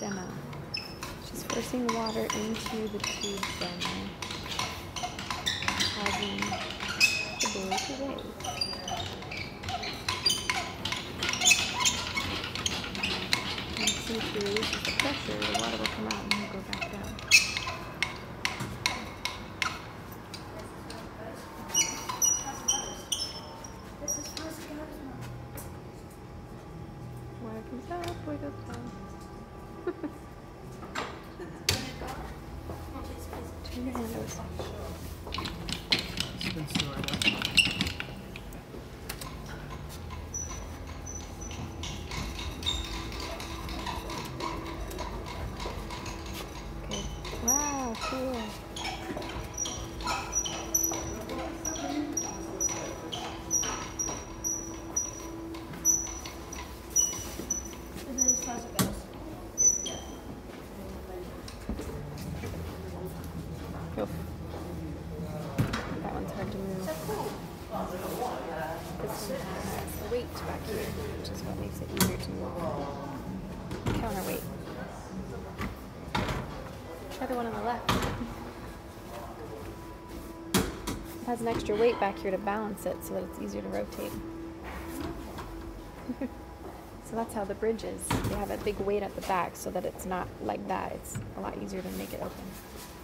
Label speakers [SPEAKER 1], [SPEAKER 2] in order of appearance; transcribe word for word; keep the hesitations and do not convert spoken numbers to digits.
[SPEAKER 1] demo. She's forcing water into the tube then, causing the boy to wave. And see if she releases the pressure, the water will come out and will go back down. Wiggles up, wiggles down. Turn your hand over.
[SPEAKER 2] It's been stored up.
[SPEAKER 1] Okay. Wow, cool. Oof. That one's hard to move. This one has a weight back here, which is what makes it easier to move. Counterweight. Try the one on the left. It has an extra weight back here to balance it so that it's easier to rotate. So that's how the bridge is. They have a big weight at the back so that it's not like that. It's a lot easier to make it open.